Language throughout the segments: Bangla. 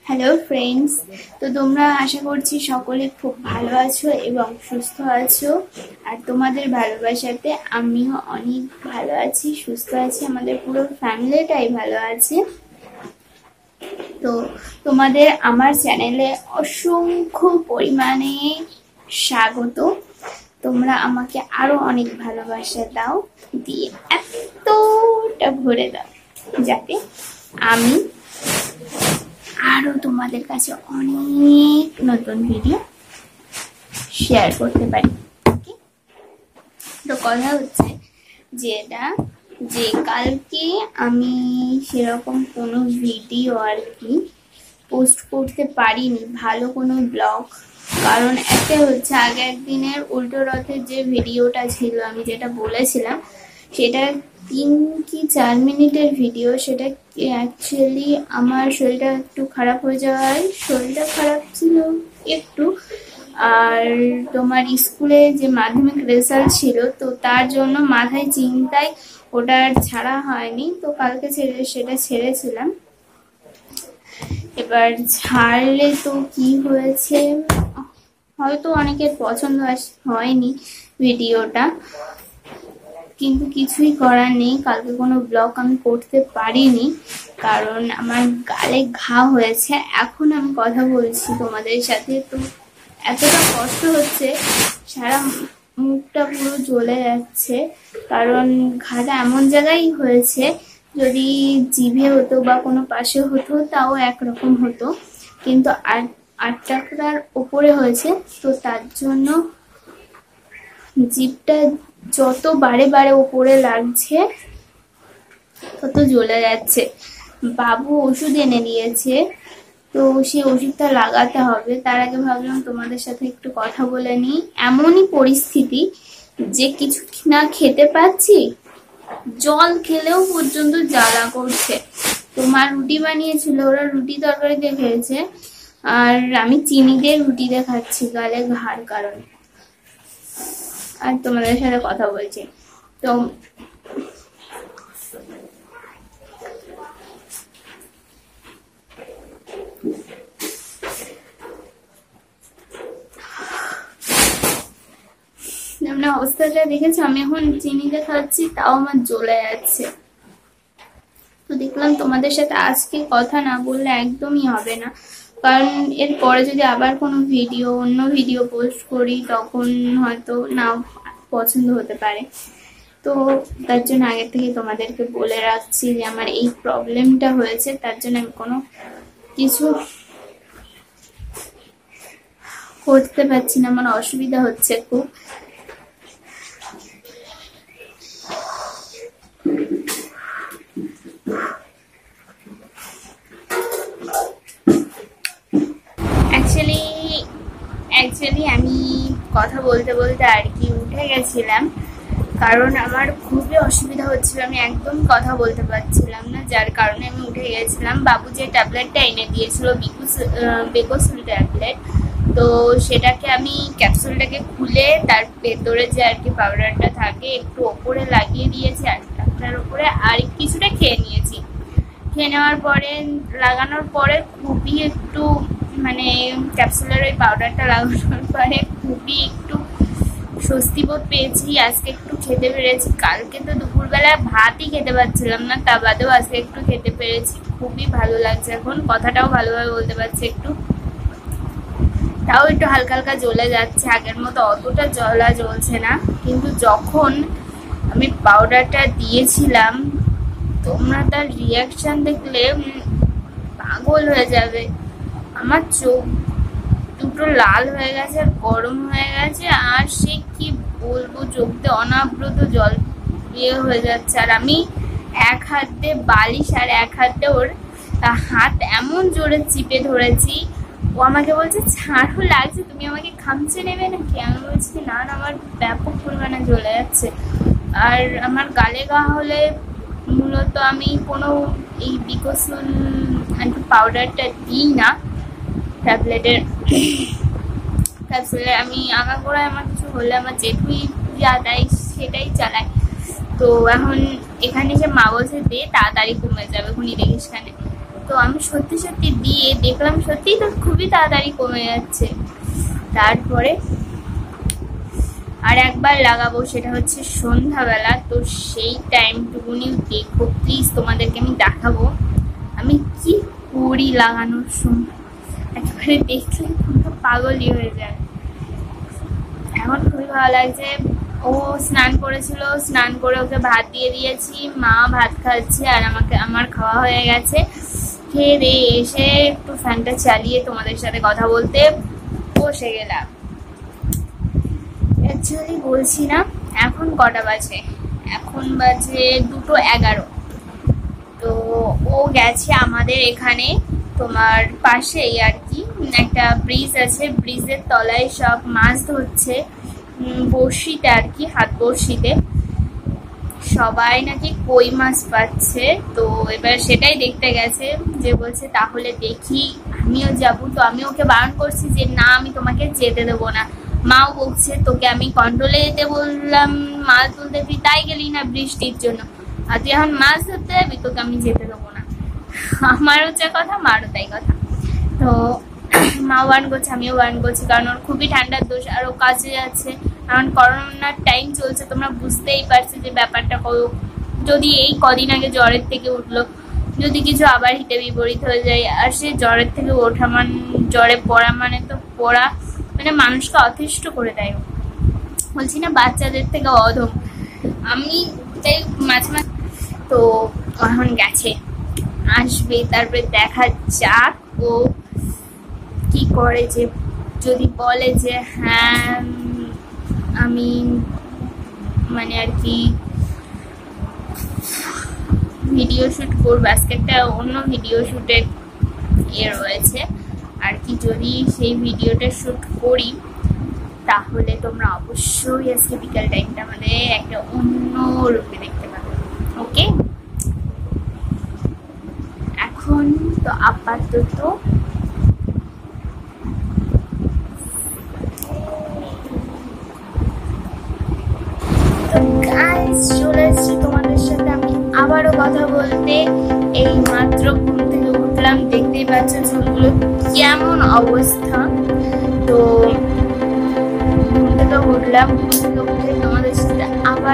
হ্যালো ফ্রেন্ডস, তো তোমরা আশা করছি সকলে খুব ভালো আছো এবং সুস্থ আছো। আর তোমাদের ভালোবাসাতে আমিও অনেক ভালো আছি, সুস্থ আছি, আমাদের পুরো ফ্যামিলিটাই ভালো আছে। তো তোমাদের আমার চ্যানেলে অসংখ্য পরিমাণে স্বাগত। তোমরা আমাকে আরো অনেক ভালোবাসা দাও, দিয়ে এতটা ভরে দাও যাতে আমি আরো তোমাদের কাছে অনেক নতুন ভিডিও শেয়ার করতে পারি। তো কথা হচ্ছে যে কালকে আমি সেরকম কোনো ভিডিও আর কি পোস্ট করতে পারিনি, ভালো কোনো ব্লগ। কারণ একটা হচ্ছে আগে একদিনের উল্টো রথের যে ভিডিওটা ছিল, আমি যেটা বলেছিলাম সেটা 3 কি 4 মিনিটের ভিডিও। সেটা অ্যাকচুয়ালি আমার শরীরটা একটু খারাপ হয়ে যাওয়ায়, শরীরটা খারাপ ছিল একটু, আর তোমার স্কুলে যে মাধ্যমিক রেজাল্ট ছিল, তো তার জন্য মাথায় চিন্তায় ওটা আর ছাড়া হয়নি। তো কালকে সেটা ছেড়েছিলাম। এবার ছাড়লে তো কি হয়েছে, হয়তো অনেকের পছন্দ হয়নি ভিডিওটা, কিন্তু কিছুই করার নেই। কালকে কোনো ব্লগ আমি করতে পারিনি কারণ আমার গালে ঘা হয়েছে। এখন আমি কথা বলছি তোমাদের সাথে, তো এতটা কষ্ট হচ্ছে, সারা মুখটা পুরো জ্বলে যাচ্ছে। কারণ ঘাটা এমন জায়গায় হয়েছে, যদি জিভে হতো বা কোনো পাশে হতো তাও একরকম হতো, কিন্তু 8 টাকার ওপরে হয়েছে। তো তার জন্য জিভটা যত বারে বারে ওপরে লাগছে তত জ্বলে যাচ্ছে। বাবু ওষুধ এনে দিয়েছে, তো সেই ওষুধটা লাগাতে হবে। তার আগে ভাবলাম তোমাদের সাথে একটু কথা বলে নিই। এমনই পরিস্থিতি যে কিছু না খেতে পাচ্ছি, জল খেলেও পর্যন্ত জ্বালা করছে। তোমার রুটি বানিয়েছিল, ওরা রুটি তরকারি দিয়ে খেয়েছে, আর আমি চিনি দিয়ে রুটি দিয়ে খাচ্ছি গালে ঘাড় কারণে। আর তোমাদের সাথে কথা বলছি। তো অবস্থাটা দেখেছি, আমি এখন চিনিতে খাচ্ছি তাও আমার জ্বলে যাচ্ছে। তো দেখলাম তোমাদের সাথে আজকে কথা না বললে একদমই হবে না, কারণ এরপরে যদি আবার কোনো অন্য ভিডিও পোস্ট করি তখন হয়তো না পছন্দ হতে পারে। তো তার জন্য আগে থেকে তোমাদেরকে বলে রাখছি যে আমার এই প্রবলেমটা হয়েছে, তার জন্য আমি কোনো কিছু করতে পারছি না, আমার অসুবিধা হচ্ছে খুব। অ্যাকচুয়ালি আমি কথা বলতে বলতে আর কি উঠে গেছিলাম, কারণ আমার খুবই অসুবিধা হচ্ছিল, আমি একদম কথা বলতে পারছিলাম না, যার কারণে আমি উঠে গেছিলাম। বাবু যে ট্যাবলেটটা এনে দিয়েছিল বেকোসুল ট্যাবলেট, তো সেটাকে আমি ক্যাপসুলটাকে খুলে তার ভেতরে যে আর কি পাউডারটা থাকে একটু ওপরে লাগিয়ে দিয়েছি, একটার উপরে আর কিছুটা খেয়ে নিয়েছি। খেয়ে নেওয়ার পরে লাগানোর পরে খুবই একটু মানে ক্যাপসুলের ওই পাউডারটা লাগানোর পরে খুবই একটু স্বস্তি বোধ পেয়েছি। আজকে একটু খেতে পেরেছি, কালকে তো দুপুরবেলা ভাতই খেতে পারছিলাম না, তা বাদেও আজকে একটু খেতে পেরেছি, খুবই ভালো লাগছে। এখন কথাটাও ভালোভাবে বলতে পারছি, একটু তাও একটু হালকা হালকা জ্বলে যাচ্ছে, আগের মতো অতটা জ্বলছে না। কিন্তু যখন আমি পাউডারটা দিয়েছিলাম, তোমরা তার রিয়াকশন দেখলে পাগল হয়ে যাবে। আমার চোখ দুটো লাল হয়ে গেছে আর গরম হয়ে গেছে, আর সে কি বলবো, চোখ দিয়ে অনাব্রত জল হয়ে যাচ্ছে। আর আমি এক হাত দিয়ে বালিশ আর এক হাত দিয়ে ওর হাত এমন জোরে চিপে ধরেছি, ও আমাকে বলছে ছাড়ো, লাগছে, তুমি আমাকে খামচে নেবে নাকি? আমি বলছি না না, আমার ব্যাপক পরিমাণে জ্বলে যাচ্ছে। আর আমার গালে ঘা হলে মূলত আমি কোনো এই বিকোসুল পাউডারটা দিই না, ট্যাবলেটের ক্যাপসুলে আমি আগাগোড়ায় আমার কিছু হলে আমার যেটুকুই যা দেয় সেটাই চালাই। তো এখন এখানে যে মা বলছে দে, তাড়াতাড়ি কমে যাবে, খুনি দেখিস খানে। তো আমি সত্যি সত্যি দিয়ে দেখলাম সত্যিই তো খুবই তাড়াতাড়ি কমে যাচ্ছে। তারপরে আর একবার লাগাবো, সেটা হচ্ছে সন্ধ্যাবেলা। তো সেই টাইমটুকুনি দেখো প্লিজ, তোমাদেরকে আমি দেখাবো আমি কি করি লাগানোর সময়। একেবারে দেখলে তোমরা পাগলই হয়ে যায়। এখন খুবই ভালো লাগছে। ও স্নান করেছিল, স্নান করে ওকে ভাত দিয়ে দিয়েছি, মা ভাত খাচ্ছে আর আমার খাওয়া হয়ে গেছে। খেয়ে দিয়ে এসে একটু ফ্যানটা চালিয়ে তোমাদের সাথে কথা বলতে বসে গেলাম। অ্যাকচুয়ালি বলছি না, এখন কটা বাজে? এখন বাজে 2:11। তো ও গেছে আমাদের এখানে তোমার পাশেই আর কি একটা ব্রিজ আছে, ব্রিজের তলায় সব মাছ ধরছে বড়শিতে আর কি, হাত বড়শিতে সবাই নাকি কই মাছ পাচ্ছে। তো এবার সেটাই দেখতে গেছে, যে বলছে তাহলে দেখি আমিও যাবো। তো আমি ওকে বারণ করছি যে না, আমি তোমাকে যেতে দেবো না। মাও বলছে তোকে আমি কন্ট্রোলে যেতে বললাম, মাছ তুলতে, তুই তাই গেলি না বৃষ্টির জন্য, আর তুই এখন মাছ ধরতে যাবি, তোকে আমি যেতে দেবো না। আমারও যা কথা, মারও তাই কথা। তো মা বারণ করছে, আমিও বারণ করছি, কারণ ওর খুবই ঠান্ডার দোষ আর ও কাজে যাচ্ছে। কারণ করোনার টাইম চলছে, তোমরা বুঝতেই পারছো যে ব্যাপারটা যদি এই কদিন আগে জ্বরের থেকে উঠলো, যদি কিছু আবার হিতে বিপরীত হয়ে যায়, আর সে জ্বরের থেকে ওঠা জ্বরে পড়া মানে তো পড়া মানে মানুষকে অতিষ্ঠ করে দেয়। বলছি না বাচ্চাদের থেকে অধম। আমি তাই মাঝে মাঝে তো এখন গেছে, আসবে, তারপরে দেখা যাক ও কি করে। যে যদি বলে যে হ্যাঁ আমি মানে আর কি ভিডিও শ্যুট করবো, আজকে একটা অন্য ভিডিও শ্যুটের রয়েছে আর কি, যদি সেই ভিডিওটা শ্যুট করি তাহলে তোমরা অবশ্যই আজকে বিকাল টাইমটা মানে একটা অন্য রূপে দেখতে পাবে। ওকে, এখন তো আপাতত চলে এসেছি তোমাদের সাথে আমি আবারও কথা বলতে। এই মাত্র ঘুম থেকে উঠলাম, দেখতেই পাচ্ছ চুলগুলো কেমন অবস্থা। তো ঘুম থেকে উঠলাম, ঘুম থেকে উঠে তোমাদের সাথে আবার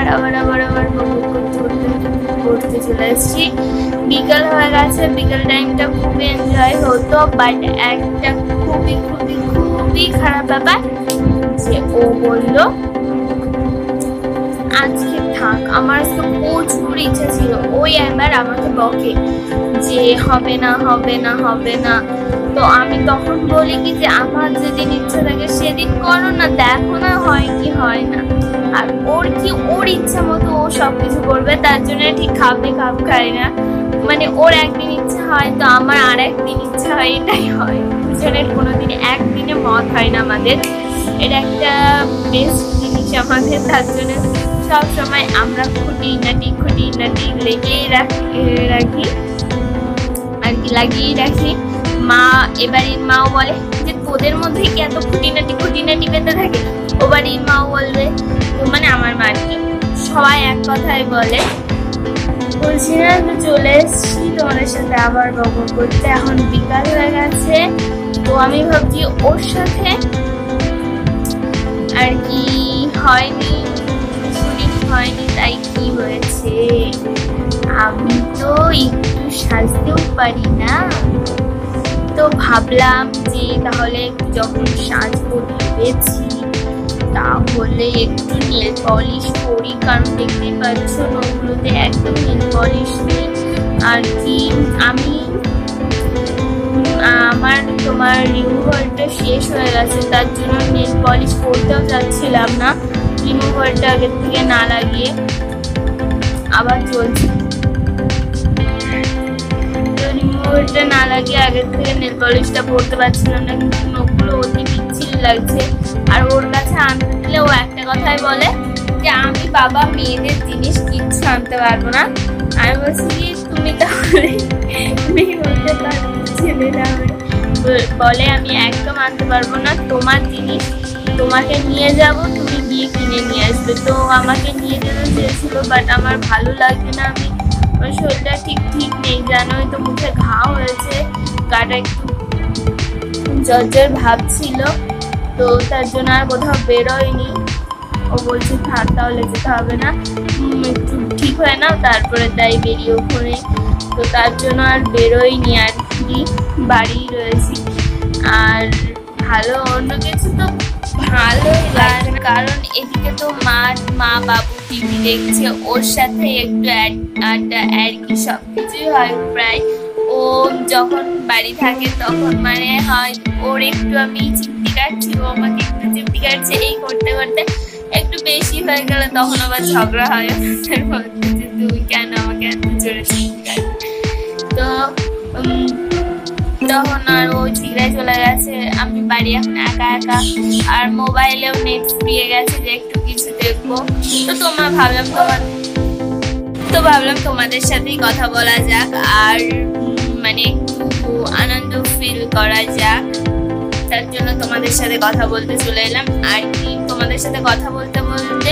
করতে চলে এসেছি। বিকাল হয়ে গেছে, বিকাল টাইমটা খুবই এনজয় হতো, বাট একটা খুবই খারাপ ব্যাপার যে ও বললো আজকে থাক। আমার তো প্রচুর ইচ্ছা ছিল, ওই একবার আমাকে বকে যে হবে না। তো আমি তখন বলি কি যে আমার যেদিন ইচ্ছা থাকে সেদিন করো না, দেখো না হয় কি হয় না। আর ওর ইচ্ছা মতো ও সবকিছু করবে, তার জন্য ঠিক খাপ খায় না। মানে ওর একদিন ইচ্ছা হয় তো আমার আর একদিন ইচ্ছা হয়, এটাই হয়। দুজনের কোনোদিন একদিনে মত হয় না আমাদের, এটা একটা বেস্ট জিনিস আমাদের। তার জন্য সবসময় আমরা খুঁটিনাটি লাগিয়ে রাখি। মা এবারের মাও বলে যে তোদের মধ্যে কি এত খুঁটিনাটি পেতে থাকে। ও বাড়ির মাও বলবে, মানে আমার মা কি সবাই এক কথাই বলে। বলছি না চলে এসছি তোমাদের সাথে আবার বকবক করতে। এখন বিকাল হয়ে গেছে, তো আমি ভাবছি ওর সাথে আর কি হয়নি, তাই কি হয়েছে, আমি তো একটু সাজতেও পারি না। তো ভাবলাম যে তাহলে যখন সাজবো ভেবেছি তাহলে একটু নেল পলিশ করি, কারণ দেখতে পাচ্ছ নখগুলোতে একদম নেল পলিশ নেই আর কি। আমার তোমার রিমুভারটা শেষ হয়ে গেছে, তার জন্য নেল পলিশ করতেও চাচ্ছিলাম না। রিমুভারটা আগের থেকে না লাগিয়ে আবার চলছে, তো রিমুভারটা না লাগিয়ে আগের থেকে নেল পলিশটা পরতে পারছিলাম না, কিন্তু নখগুলো অতি বিচ্ছিরি লাগছে। আর ওর কাছে আনতে দিলে ও একটা কথাই বলে যে আমি বাবা মেয়েদের জিনিস কিচ্ছু আনতে পারবো না। আমি বলছি কি তুমি তাহলে মেয়ে বলতে পারো, ছেলেরা বলে আমি একদম আনতে পারবো না, তোমার জিনিস তোমাকে নিয়ে যাব, তুমি গিয়ে কিনে নিয়ে আসবে। তো আমাকে নিয়ে যেতে চেয়েছিল, বাট আমার ভালো লাগছে না, আমি আমার শরীরটা ঠিক নেই, জানোই তো, মুখে ঘা হয়েছে, গাটা একটু জ্বর ভাব ছিল, তো তার জন্য আর কোথাও বেরোয়নি। ও বলছে থাক তাহলে যেতে হবে না, একটু ঠিক হয় না তারপরে তাই বেরিয়ে ওখানে, তো তার জন্য আর বেরোয়নি আর কি, বাড়ি রয়েছি। আর ভালো অন্য কিছু তো ভালোই লাগে না, কারণ এদিকে তো মা বাবু টিভি দেখছে, ওর সাথে একটু আড্ডা আর কি সবকিছুই হয় প্রায়। ও যখন বাড়ি থাকে তখন মানে হয় ওর একটু আমি চিমটি কাটছি, ও আমাকে একটু চিমটি কাটছে, এই করতে করতে একটু বেশি হয়ে গেলে তখন আবার ঝগড়া হয় আমাদের মধ্যে যে তুই কেন আমাকে এত জোরে চিমটি কাটছিস। তো তখন আর ও ঝিগড়ায় চলে গেছে, আমি বাড়ি এখন একা একা, আর মোবাইলেও নেট ফুরিয়ে গেছে যে একটু কিছু দেখবো। তো ভাবলাম তোমাদের সাথেই কথা বলা যাক, আর মানে একটু আনন্দ ফিল করা যাক, তার জন্য তোমাদের সাথে কথা বলতে চলে এলাম। আর কি তোমাদের সাথে কথা বলতে বলতে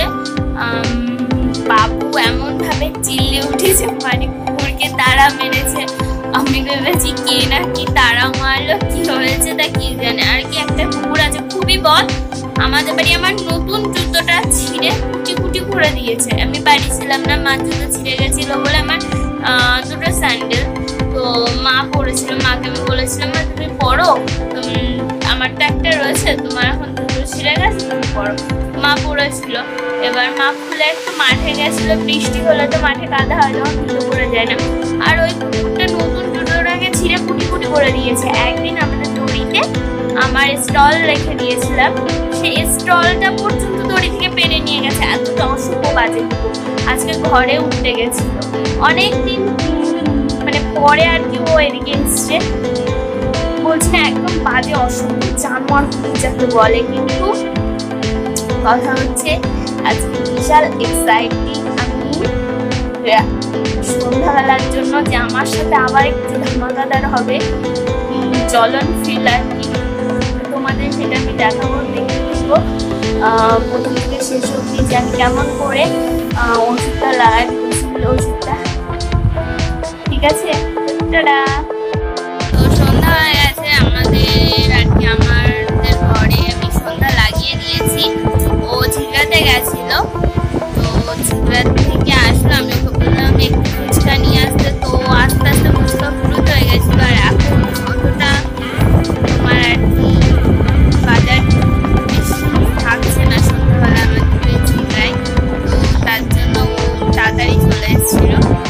বাবু এমন ভাবে চিল্লে উঠেছে, মানে কুকুরকে তাড়া মেরেছে। আমি ভেবেছি কে না কি তাড়া মারলো, কি হয়েছে তা কি জানে। আর কি একটা কুকুর আছে খুবই বদ, আমাদের বাড়ি আমার নতুন জুতোটা ছিঁড়ে কুটি করে দিয়েছে। আমি বাড়ি ছিলাম না, মা জুতো ছিঁড়ে গেছিল বলে আমার দুটো স্যান্ডেল, তো মা পরেছিল, মাকে আমি বলেছিলাম মা তুমি পরো, আমার তো একটা রয়েছে, তোমার এখন দুটো ছিঁড়ে গেছে তুমি পরো। মা পরেছিল, এবার মা খুলে একটু মাঠে গেছিল, বৃষ্টি হলে তো মাঠে কাদা হয়, তখন জুতো পরে যায় না, আর ওই কুকুরটা নতুন জুতোটাকে ছিঁড়ে কুটি করে দিয়েছে। একদিন আমাদের দড়িতে আমার স্টল রেখে দিয়েছিলাম, সেই স্টলটা পর্যন্ত দড়ি থেকে পেরে নিয়ে গেছে, এতটা অশুভ বাজে কুকুর। আজকে ঘরে উঠতে গেছিল অনেকদিন মানে পরে আর কি, ও এদিকে এসছে, বলছি না একদম বাজে অশুভ জানোয়ার যাকে বলে। কিন্তু কথা হচ্ছে আজকে বিশাল এক্সাইটিং আমি সন্ধ্যাবেলার জন্য, যে আমার সাথে আবার একটু ধামাকাদার হবে জ্বলন ফিল আর কি, তোমাদের সেটা আমি দেখাবো, দেখে দেবো প্রথম থেকে শেষ অবধি যে আমি কেমন করে ওষুধটা লাগাই, ওষুধটা ঠিক আছে। টাটা। তো সন্ধ্যা হয়ে গেছে আমাদের আর কি, আমাদের ঘরে আমি সন্ধ্যা লাগিয়ে দিয়েছি। ও ঝিগড়াতে গেছিল, তো ঝিগড়া থেকে আসলো, আমি ওকে বললাম একটু ফুচকা নিয়ে আসতে, তো আস্তে আস্তে ফুচকা ফুরুত হয়ে গেছিল, আর এখন অতটা তোমার আর কি বাজার থাকছে না সন্ধ্যাবেলা আমাদের ঝিগড়ায়, তো তার জন্য ও তাড়াতাড়ি চলে এসেছিল।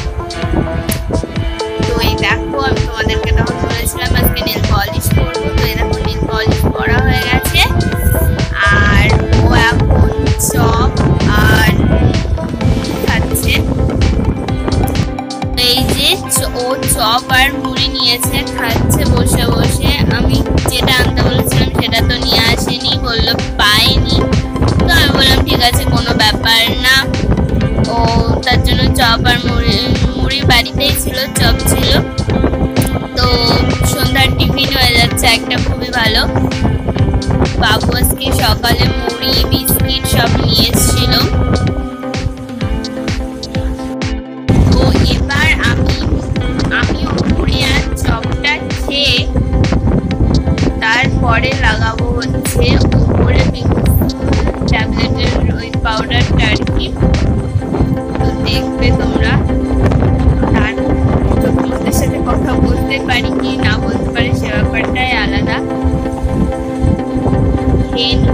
তো এই দেখো আমি তোমাদেরকে তখন বলেছিলাম আজকে নেল পলিশ করবো, তো এই দেখো নেল পলিশ করা হয়ে গেছে, আর ও এখন চপ আর খাচ্ছে। এই যে ও চপ আর মুড়ি নিয়েছে, খাচ্ছে বসে বসে। আমি যেটা আনতে বলেছিলাম সেটা তো নিয়ে আসেনি, বললো পাইনি, তো আমি বললাম ঠিক আছে কোনো ব্যাপার না। ও তার জন্য চপ আর মুড়ি বাড়িতেই ছিল, চপ ছিল। তো সন্ধ্যার টিফিন হয়ে যাচ্ছে একটা খুবই ভালো। বাবু আজকে সকালে মুড়ি বিস্কিট সব নিয়ে এসেছিল। তো এবার আমি মুড়ি আর চপটা খেয়ে তারপরে লাগাবো হচ্ছে উপরে ট্যাবলেটের ওই পাউডারটা আর কি, তো দেখবে তোমরা। তার তোমাদের সাথে কথা বলতে পারি কি না বলতে পারি সে ব্যাপারটাই আলাদা। খেয়ে